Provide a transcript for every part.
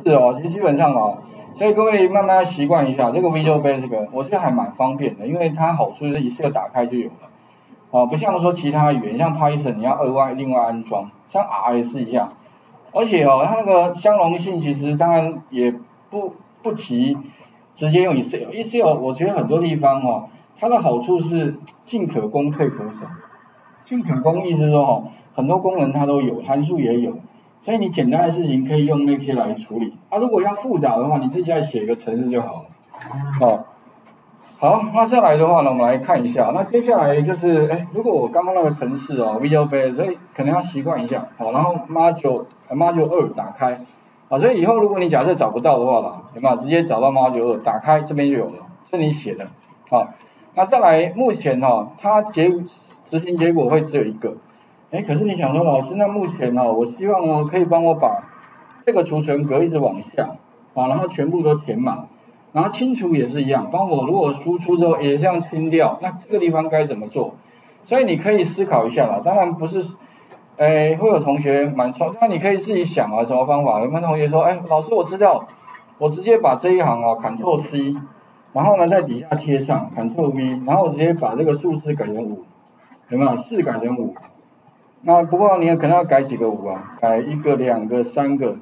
是哦，其实基本上哦，所以各位慢慢习惯一下这个 Visual Basic，我觉得还蛮方便的，因为它好处就是一次打开就有了。哦，不像说其他语言，像 Python 你要额外另外安装，像 R 也是一样。而且哦，它那个相容性其实当然也不提直接用 Excel。Excel 我觉得很多地方哦，它的好处是进可攻退可守。进可攻意思是说哦，很多功能它都有，函数也有，所以你简单的事情可以用那些来处理。啊，如果要复杂的话，你自己再写一个程式就好了。哦。好，那再来的话呢，我们来看一下。那接下来就是，如果我刚刚那个程式哦 ，Visual Basic，所以可能要习惯一下。好，然后 Module 2打开，啊，所以以后如果你假设找不到的话啦，有没有直接找到 Module 2打开，这边就有了，是你写的。好，那再来，目前它执行结果会只有一个。可是你想说，老师，那目前我希望可以帮我把这个储存格一直往下，啊，然后全部都填满。然后清除也是一样，帮我如果输出之后也这样清掉，那这个地方该怎么做？所以你可以思考一下啦。当然不是，会有同学蛮聪，那你可以自己想啊，什么方法？有没有同学说，老师我知道，我直接把这一行Ctrl+C， 然后呢在底下贴上 Ctrl+V， 然后我直接把这个数字改成5，有没有？4改成5。那不过你可能要改几个5啊？改1个、2个、3个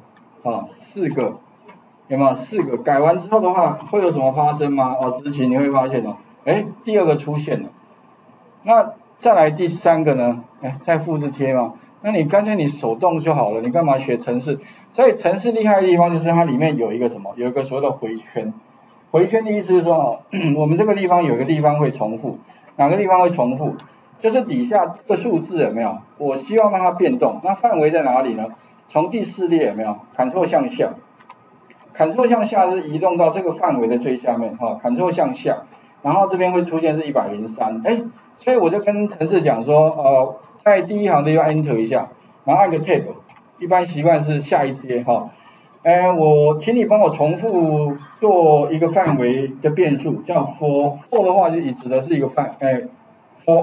，4个。有没有4个？改完之后的话，会有什么发生吗？执行你会发现第2个出现了。那再来第3个呢？再复制贴嘛。那你干脆你手动就好了，你干嘛学程式？所以程式厉害的地方就是它里面有一个什么？有一个所谓的回圈。回圈的意思是说我们这个地方有一个地方会重复，哪个地方会重复？就是底下这个数字有没有？我希望让它变动，那范围在哪里呢？从第4列有没有？Ctrl向下。Ctrl向下是移动到这个范围的最下面，Ctrl向下，然后这边会出现是103，所以我就跟程式讲说，在第一行的要 Enter 一下，然后按个 Tab， 一般习惯是下一阶我请你帮我重复做一个范围的变数，叫 for 的话就指的是一个for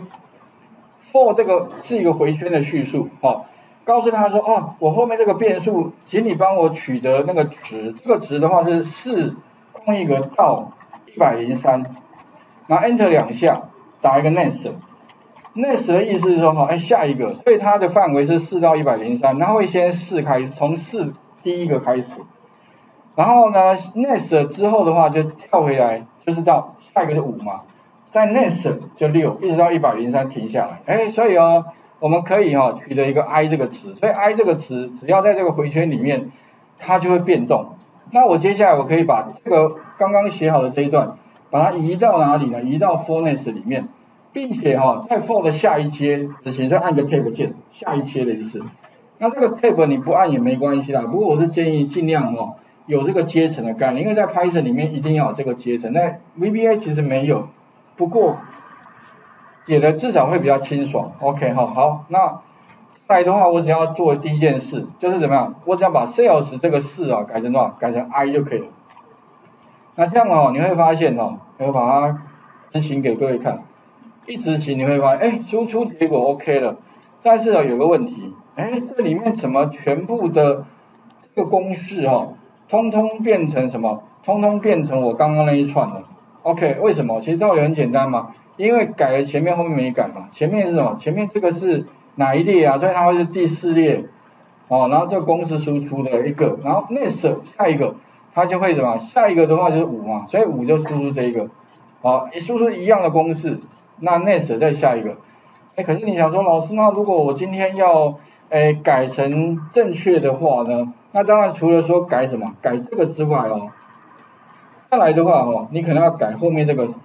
i，for 这个是一个回圈的叙述告诉他说我后面这个变数，请你帮我取得那个值，这个值的话是4空一格到103，然后 Enter 2下，打一个 Next 的意思是说下一个，所以它的范围是4到103，然后会先4开始，从4第一个开始，然后呢 Next 之后的话就跳回来，就是到下一个是5嘛，在 Next 就6，一直到103停下来，所以我们可以取得一个 i 这个值，所以 i 这个值只要在这个回圈里面，它就会变动。那我接下来我可以把这个刚刚写好的这一段，把它移到哪里呢？移到 for next 里面，并且在 for 的下一阶执行，再按个 tab 键，下一阶的意思。那这个 tab 你不按也没关系啦，不过我是建议尽量有这个阶层的概念，因为在 Python 里面一定要有这个阶层，那 VBA 其实没有，不过写的至少会比较清爽 ，OK 好，那再来的话，我只要做第一件事就是怎么样？我只要把 sales 这个4改成多少？改成 i 就可以了。那这样你会发现我把它执行给各位看，一执行你会发现，输出结果 OK 了，但是有个问题，这里面怎么全部的这个公式通通变成什么？通通变成我刚刚那一串了。OK， 为什么？其实道理很简单嘛。因为改了前面，后面没改嘛。前面是什么？前面这个是哪一列啊？所以它会是第4列，然后这个公式输出的一个，然后 next 下一个，它就会什么？下一个的话就是5嘛，所以5就输出这一个，输出一样的公式，那 next 再下一个，可是你想说，老师，那如果我今天要改成正确的话呢？那当然除了说改什么，改这个之外再来的话你可能要改后面这个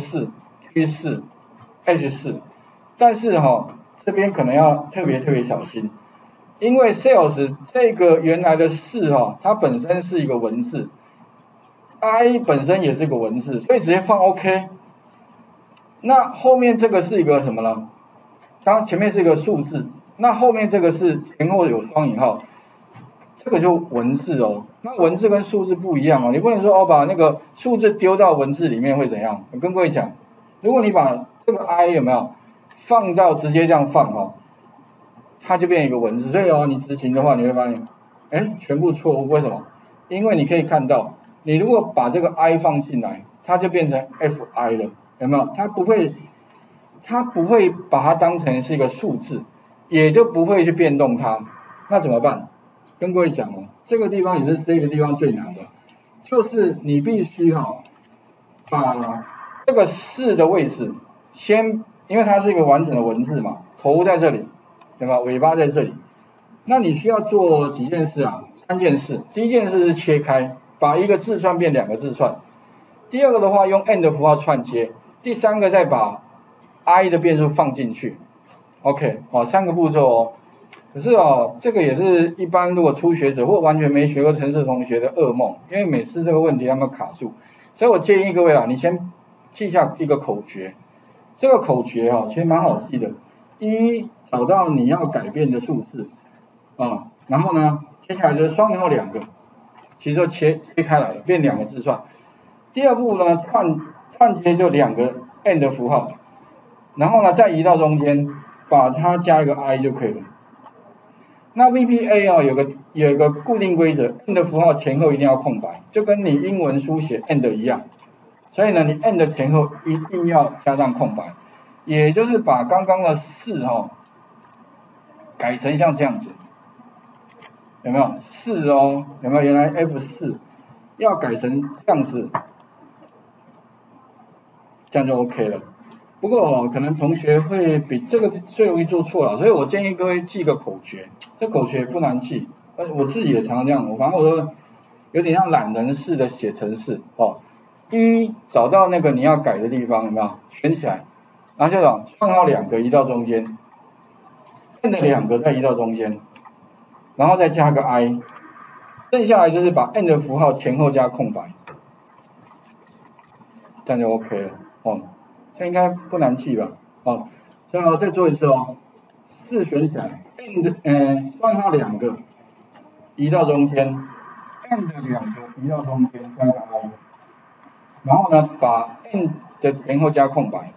F4。H4，但是这边可能要特别小心，因为 sales 这个原来的4它本身是一个文字 ，i 本身也是个文字，所以直接放 OK。那后面这个是一个什么呢？当前面是一个数字，那后面这个是前后有双引号，这个就文字那文字跟数字不一样你不能说把那个数字丢到文字里面会怎样？我跟各位讲，如果你把这个 i 有没有放到直接这样放它就变一个文字，所以你执行的话你会发现全部错误，为什么？ 因为你可以看到，你如果把这个 I 放进来，它就变成 Fi 了，有没有？它不会把它当成是一个数字，也就不会去变动它。那怎么办？跟各位讲哦，这个地方也是这个地方最难的，就是你必须把这个4的位置先，因为它是一个完整的文字嘛，头在这里，对吧？尾巴在这里。那你需要做几件事啊？3件事。第一件事是切开，把一个字串变2个字串。第二个的话，用 and 符号串接。第三个再把 I 的变数放进去。OK， 3个步骤哦。可是这个也是一般如果初学者或完全没学过程式同学的噩梦，因为每次这个问题他们卡住。所以我建议各位你先记下一个口诀。这个口诀其实蛮好记的。找到你要改变的数字。然后呢，接下来就是双引号2个，其实就切开来了，变2个字串。第二步呢，串接就2个 and 符号，然后呢再移到中间，把它加一个 I 就可以了。那 VBA 有一个固定规则 ，and 符号前后一定要空白，就跟你英文书写 and 一样。所以呢，你 and 前后一定要加上空白，也就是把刚刚的4改成像这样子。有没有4哦？有没有？原来 F4 要改成这样子，这样就 OK 了。不过可能同学会比这个最容易做错了，所以我建议各位记个口诀。这口诀不难记，我自己也常常这样。反正我都有点像懒人式的写程式找到那个你要改的地方，有没有？选起来，然后就双号2个移到中间，and 2个再移到中间。然后再加个 I， 剩下来就是把 and 符号前后加空白，这样就 OK 了这应该不难记吧所以再做一次4选起来 ，and 双号2个移到中间 ，and 2个移到中间加个 I， 然后呢把 and 的前后加空白，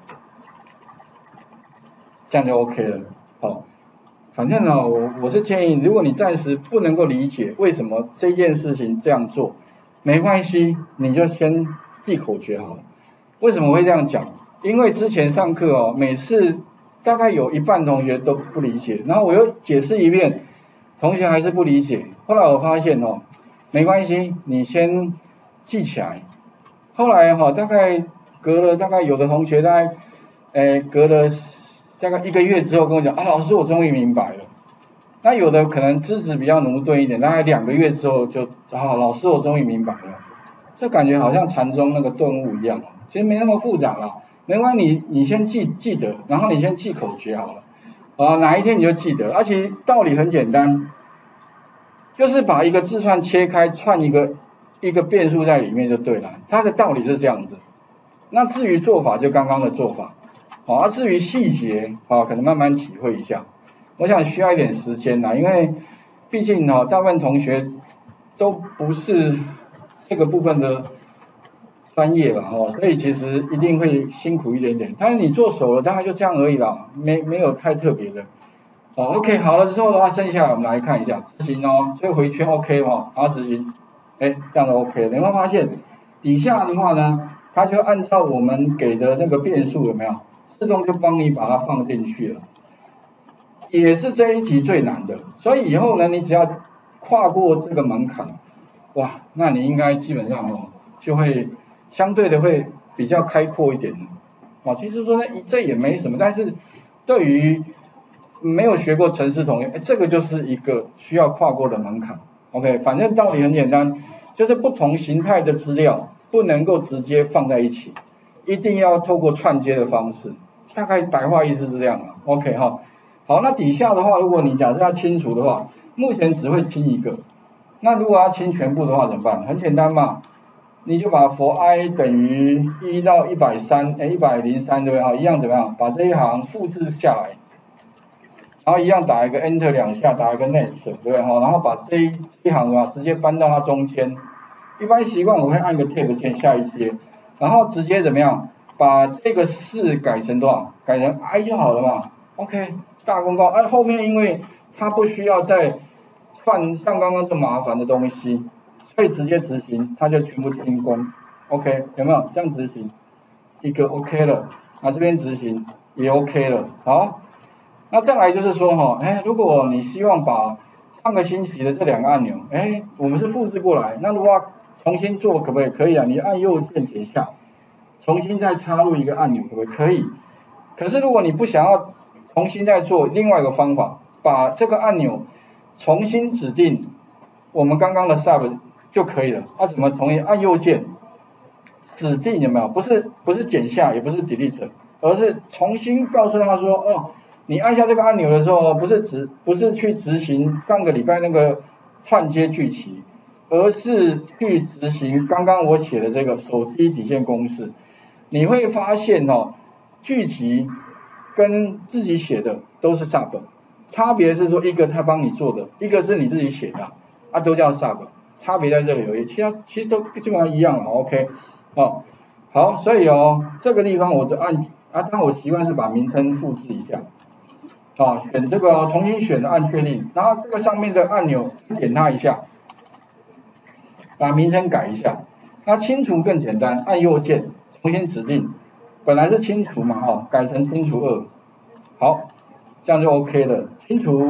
这样就 OK 了反正我是建议，如果你暂时不能够理解为什么这件事情这样做，没关系，你就先记口诀好了。为什么我会这样讲？因为之前上课每次大概有一半同学都不理解，然后我又解释一遍，同学还是不理解。后来我发现没关系，你先记起来。后来大概隔了大概有的同学大概隔了大概1个月之后跟我讲老师我终于明白了。那有的可能资质比较驽钝一点，大概2个月之后就老师我终于明白了。这感觉好像禅宗那个顿悟一样其实没那么复杂啦。没关系，你先记得，然后你先记口诀好了哪一天你就记得。而且道理很简单，就是把一个字串切开，串一个变数在里面就对了。它的道理是这样子。那至于做法就刚刚的做法至于细节可能慢慢体会一下。我想需要一点时间因为毕竟大部分同学都不是这个部分的专业吧所以其实一定会辛苦一点点。但是你做熟了，大概就这样而已啦，没有太特别的。OK， 好了之后的话，剩下我们来看一下执行所以回圈 OK 然后执行，这样就 OK 了。你会发现底下的话呢，它就按照我们给的那个变数有没有？自动就帮你把它放进去了，也是这一题最难的。所以以后呢，你只要跨过这个门槛，哇，那你应该基本上就会相对的会比较开阔一点其实说这也没什么，但是对于没有学过程式同学，这个就是一个需要跨过的门槛。OK， 反正道理很简单，就是不同形态的资料不能够直接放在一起，一定要透过串接的方式。大概白话意思是这样OK 好，那底下的话，如果你假设要清除的话，目前只会清一个。那如果要清全部的话怎么办？很简单嘛，你就把 for i 等于1到103，103对不对？一样怎么样？把这一行复制下来，然后一样打一个 enter 2下，打一个 next 对不对？然后把这一行的话直接搬到它中间。一般习惯我会按个 tab 键下一阶，然后直接怎么样？把这个4改成多少？改成 I 就好了嘛。OK， 大功告。后面因为它不需要再串上刚刚这麻烦的东西， 所以直接执行，它就全部清功。OK， 有没有这样执行？一个 OK 了，这边执行也 OK 了。好，那再来就是说如果你希望把上个星期的这2个按钮，我们是复制过来，那如果要重新做可不可以？可以啊，你按右键点下，重新再插入一个按钮，可不可以？可以。可是如果你不想要重新再做，另外一个方法，把这个按钮重新指定我们刚刚的 sub 就可以了。怎么重新？按右键指定，有没有？不是剪下，也不是 delete， 而是重新告诉他说，你按下这个按钮的时候，不是去执行上个礼拜那个串接句期，而是去执行刚刚我写的这个手机底线公式。你会发现句期跟自己写的都是 sub， 差别是说一个他帮你做的，一个是你自己写的，都叫 sub， 差别在这里而已，其实都基本上一样了。OK， 好，所以这个地方我就按但我习惯是把名称复制一下，选这个重新选的按确定，然后这个上面的按钮点它一下，把名称改一下。那清除更简单，按右键重新指定，本来是清除嘛，改成清除2，好，这样就 OK 了。清除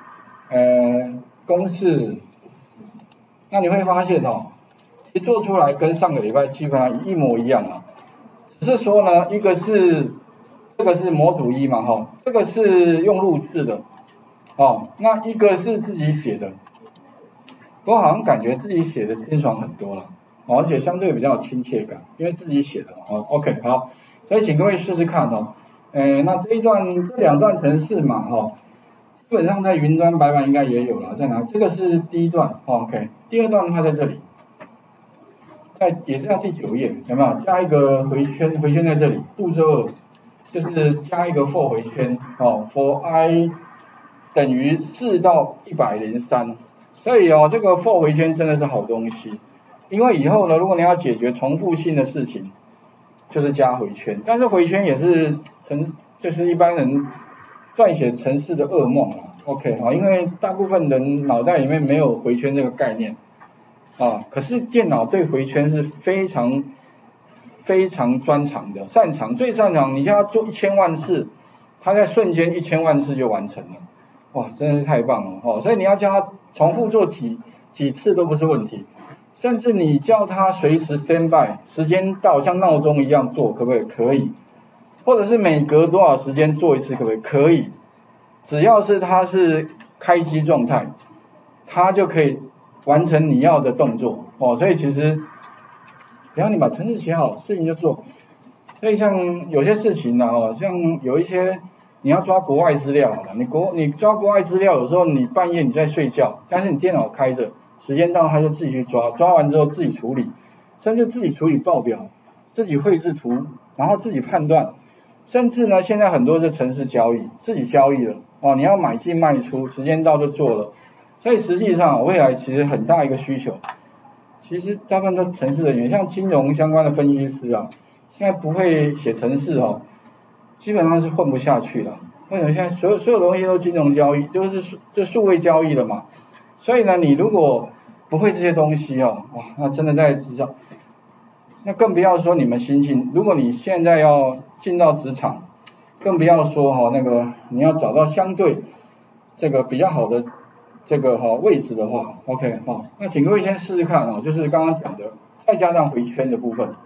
公式，那你会发现一做出来跟上个礼拜基本上一模一样啊，只是说呢，这个是模组1嘛，这个是用录制的，那一个是自己写的，我好像感觉自己写的清爽很多了，而且相对比较有亲切感，因为自己写的OK， 好，所以请各位试试看那这2段程式嘛基本上在云端白板应该也有了，在哪？这个是第1段，OK， 第2段的话在这里。也是在第9页，有没有加一个回圈？回圈在这里，步骤2就是加一个 for 回圈，for i 等于4到103。所以这个 for 回圈真的是好东西，因为以后呢，如果你要解决重复性的事情，就是加回圈。但是回圈也是就是一般人撰写程式的噩梦OK， 因为大部分人脑袋里面没有回圈这个概念。可是电脑对回圈是非常非常专长的，最擅长，你叫它做1000万次，它在瞬间1000万次就完成了，哇，真的是太棒了所以你要叫它重复做几次都不是问题，甚至你叫它随时 stand by， 时间到像闹钟一样做，可不可以？可以，或者是每隔多少时间做一次，可不可以？可以，只要是它是开机状态，它就可以完成你要的动作所以其实只要你把程式写好，事情就做。所以像有些事情像有一些你要抓国外资料你抓国外资料，有时候你半夜你在睡觉，但是你电脑开着，时间到它就自己去抓完之后自己处理，甚至自己处理报表，自己绘制图，然后自己判断，甚至呢现在很多是程式交易，自己交易了你要买进卖出，时间到就做了。所以实际上未来其实很大一个需求，其实大部分都程式人员，像金融相关的分析师现在不会写程式基本上是混不下去了。为什么现在所有东西都金融交易，就是这数位交易了嘛？所以呢，你如果不会这些东西哇，那真的在职场，那更不要说你们新进，如果你现在要进到职场，更不要说那个你要找到相对这个比较好的这个位置的话 ，OK 那请各位先试试看就是刚刚讲的，再加上回圈的部分。